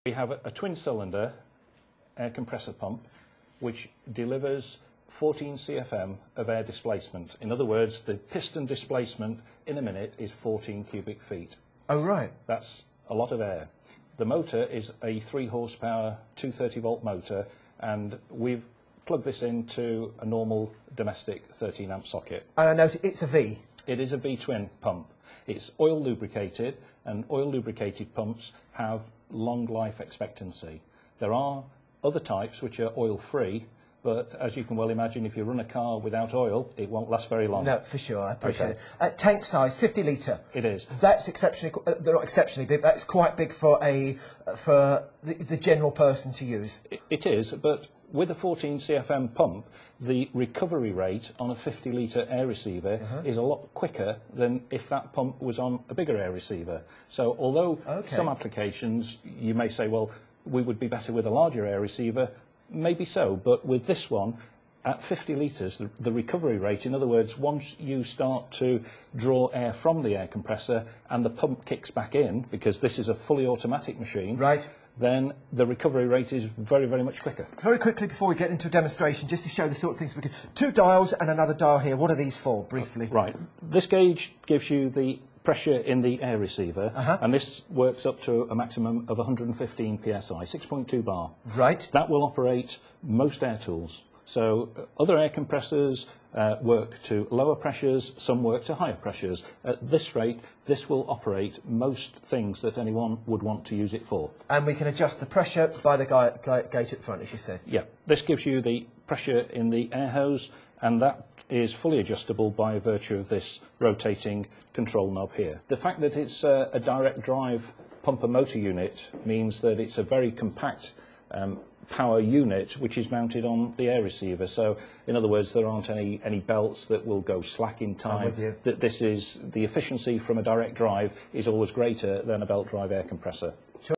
We have a twin-cylinder air compressor pump which delivers 14 CFM of air displacement. In other words, the piston displacement in a minute is 14 cubic feet. Oh, right. That's a lot of air. The motor is a 3 horsepower, 230-volt motor, and we've plugged this into a normal domestic 13-amp socket. And I note it's a V. It is a V-twin pump. It's oil lubricated, and oil lubricated pumps have long life expectancy. There are other types which are oil-free, but as you can well imagine, if you run a car without oil, it won't last very long. No, for sure, I appreciate it. Tank size, 50 litre. It is. That's exceptionally, they're not exceptionally big, that's quite big for the general person to use. It is, but with a 14 CFM pump, the recovery rate on a 50 litre air receiver is a lot quicker than if that pump was on a bigger air receiver. So although some applications you may say, well, we would be better with a larger air receiver, maybe so, but with this one, at 50 litres, the recovery rate, in other words, once you start to draw air from the air compressor and the pump kicks back in, because this is a fully automatic machine, right, then the recovery rate is very, very much quicker. Very quickly, before we get into a demonstration, just to show the sort of things we can... 2 dials and another dial here. What are these for, briefly? Right. This gauge gives you the pressure in the air receiver, and this works up to a maximum of 115 psi, 6.2 bar. Right. That will operate most air tools. So other air compressors work to lower pressures, some work to higher pressures. At this rate, this will operate most things that anyone would want to use it for. And we can adjust the pressure by the gate at front, as you said. Yeah, this gives you the pressure in the air hose, and that is fully adjustable by virtue of this rotating control knob here. The fact that it's a direct drive pumper motor unit means that it's a very compact power unit which is mounted on the air receiver. So in other words, there aren't any belts that will go slack in time. I'm with you. That this is the efficiency from a direct drive is always greater than a belt drive air compressor.